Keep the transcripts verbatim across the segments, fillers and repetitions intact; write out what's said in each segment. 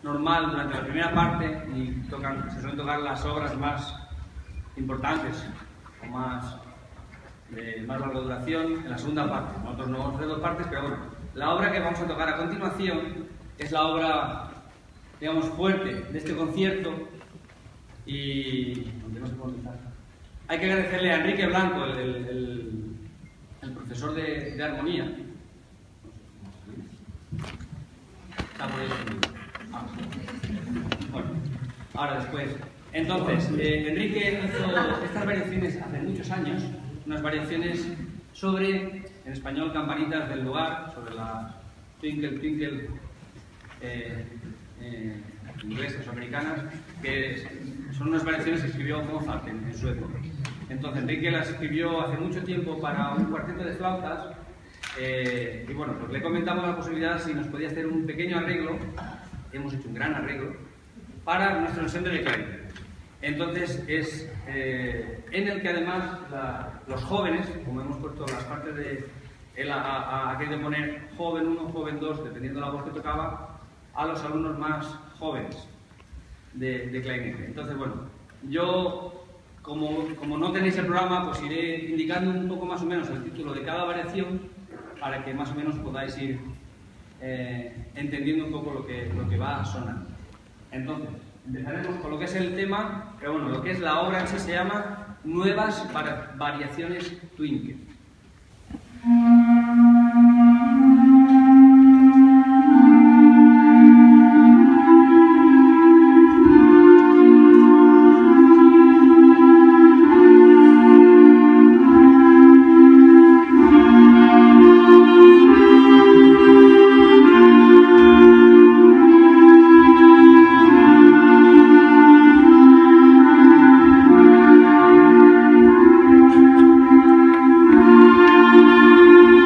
normal durante la primera parte y tocan, se suelen tocar las obras más importantes o más de más larga duración en la segunda parte. Nosotros no vamos a hacer dos partes, pero bueno, la obra que vamos a tocar a continuación es la obra, digamos, fuerte de este concierto y aunque no se puede empezar. Hay que agradecerle a Enrique Blanco, el, el, el profesor de, de armonía. Está por ahí. Ah, bueno, ahora después. Entonces, eh, Enrique hizo estas variaciones hace muchos años, unas variaciones sobre, en español, Campanitas del Lugar, sobre las Twinkle Twinkle eh, eh, inglesas o americanas, que son unas variaciones que escribió Mozart en, en su época. Entonces, Enrique las escribió hace mucho tiempo para un cuarteto de flautas eh, y bueno, pues le comentamos la posibilidad si nos podía hacer un pequeño arreglo, hemos hecho un gran arreglo, para nuestro ensemble de clarinete. Entonces es eh, en el que además la, los jóvenes, como hemos puesto las partes de él ha, ha, ha querido poner joven uno, joven dos, dependiendo de la voz que tocaba, a los alumnos más jóvenes de, de clarinete. Entonces bueno, yo como, como no tenéis el programa, pues iré indicando un poco más o menos el título de cada variación para que más o menos podáis ir eh, entendiendo un poco lo que, lo que va a sonar. Entonces, empezaremos con lo que es el tema, pero bueno, lo que es la obra en sí se llama Nuevas Variaciones Twinkle. Thank you.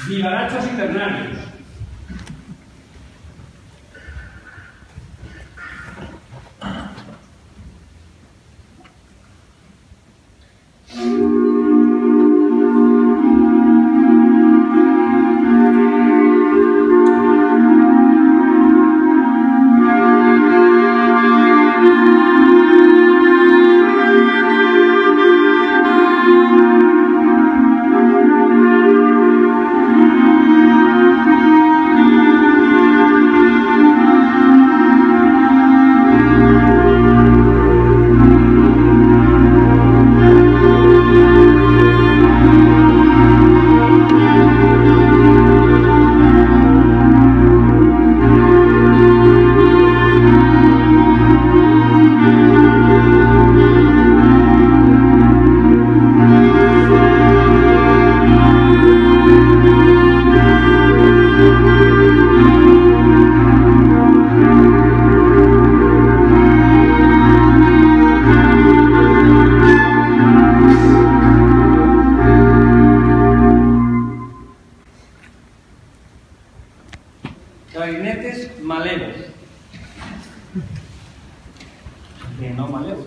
Vivarachos y ternarios. Clarinetes malevos. Que no malevos.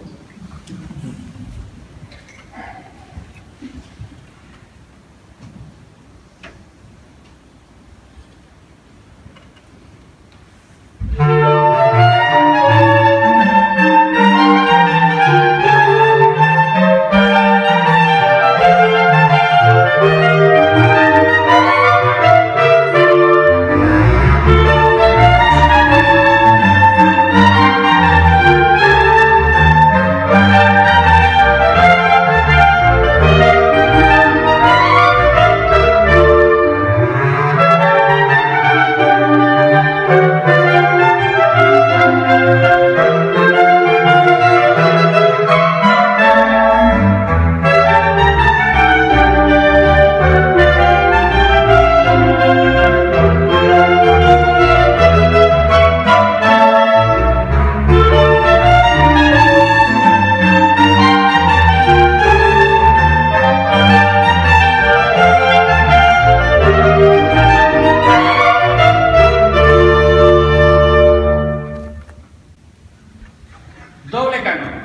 Doble canon.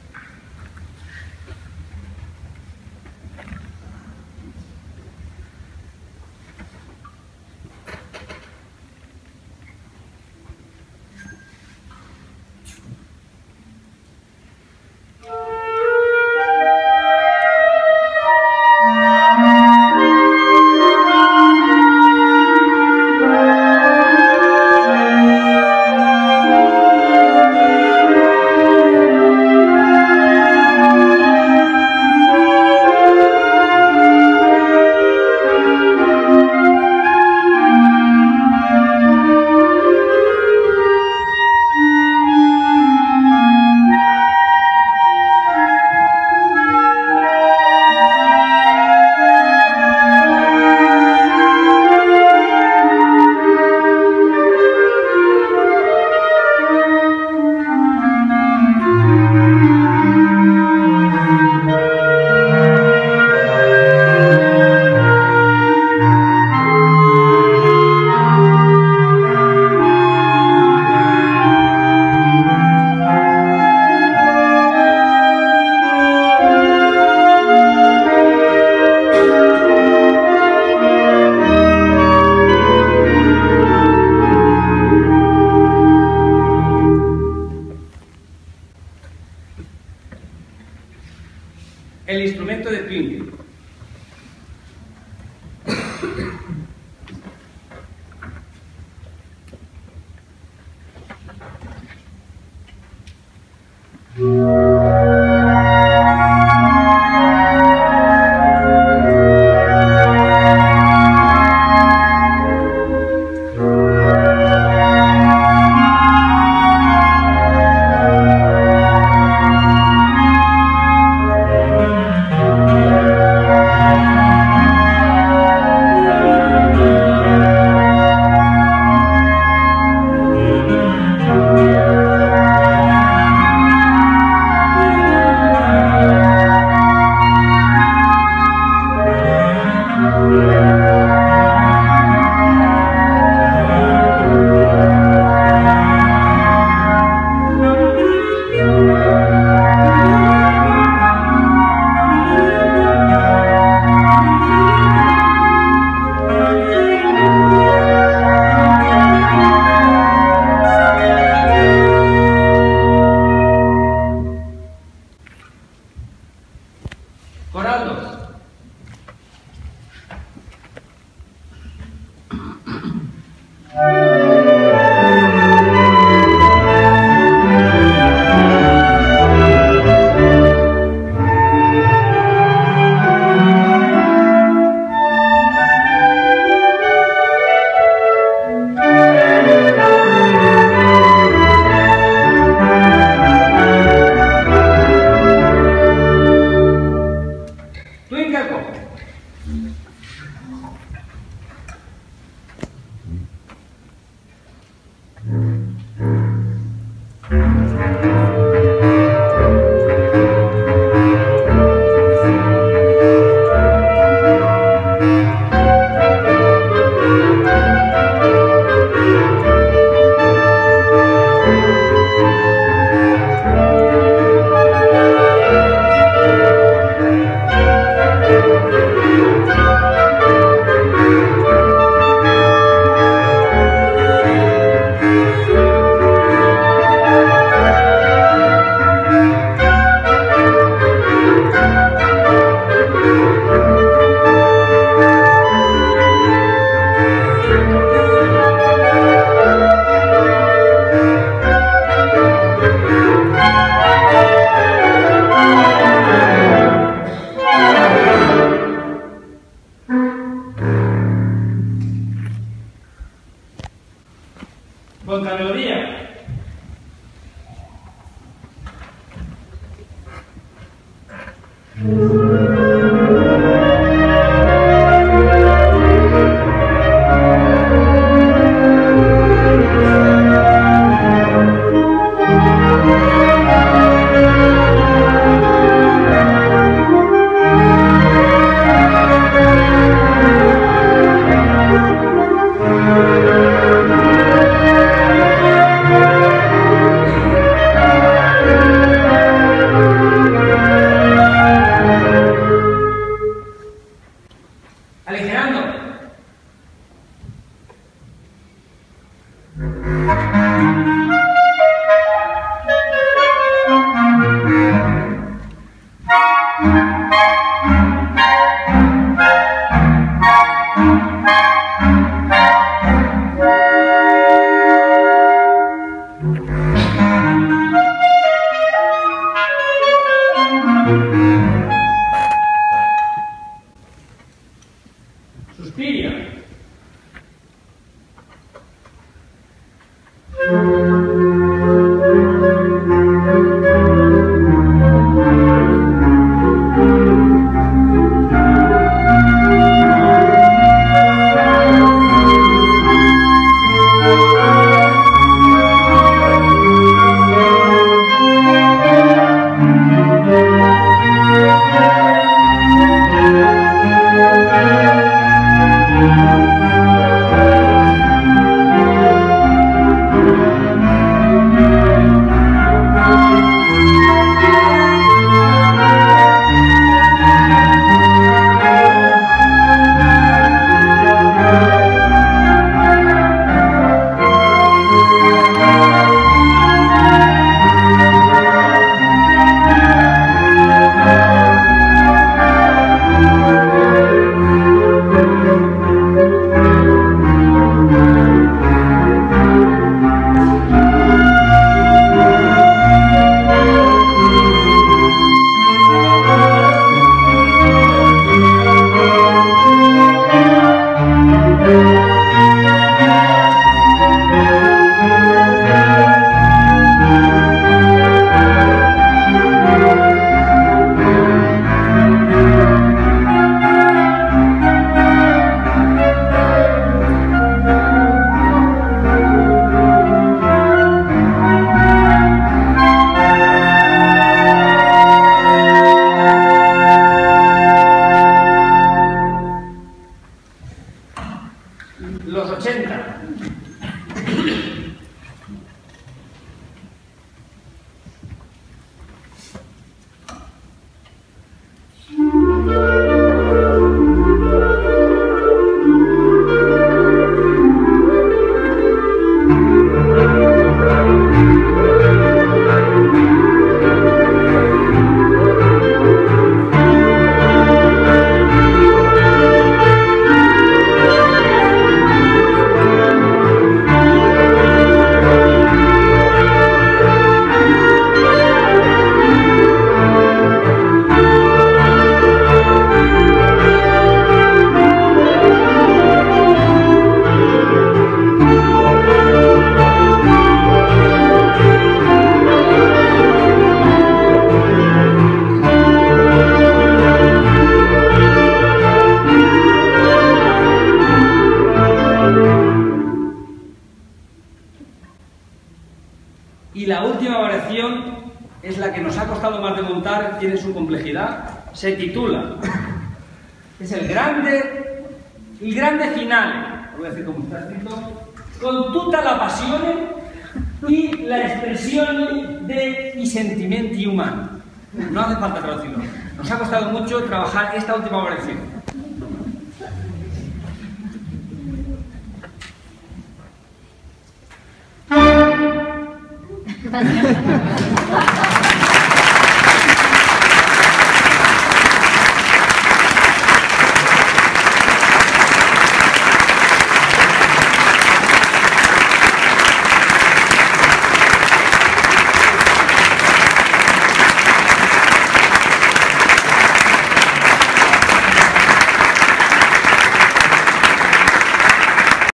El instrumento de Twinkie. la última variación es la que nos ha costado más de montar, tiene su complejidad, se titula, es el grande, il grande finale, lo voy a decir como está escrito, con tutta la passione y la expresión de i sentimenti umani. No hace falta traducirlo. Nos ha costado mucho trabajar esta última variación. Gracias.